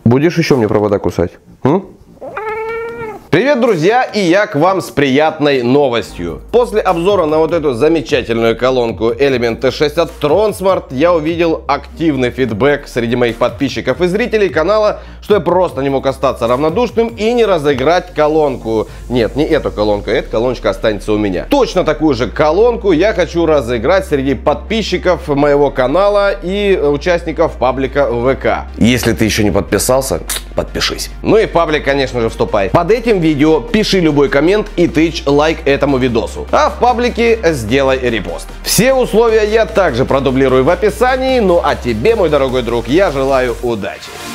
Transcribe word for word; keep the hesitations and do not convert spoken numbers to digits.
Будешь еще мне провода кусать? М? Привет, друзья, и я к вам с приятной новостью. После обзора на вот эту замечательную колонку Element ти шесть от Tronsmart я увидел активный фидбэк среди моих подписчиков и зрителей канала, что я просто не мог остаться равнодушным и не разыграть колонку. Нет, не эту колонку, эта колоночка останется у меня. Точно такую же колонку я хочу разыграть среди подписчиков моего канала и участников паблика ВК. Если ты еще не подписался, подпишись. Ну и в паблик, конечно же, вступай. Под этим видео пиши любой коммент и тычь лайк этому видосу. А в паблике сделай репост. Все условия я также продублирую в описании. Ну а тебе, мой дорогой друг, я желаю удачи.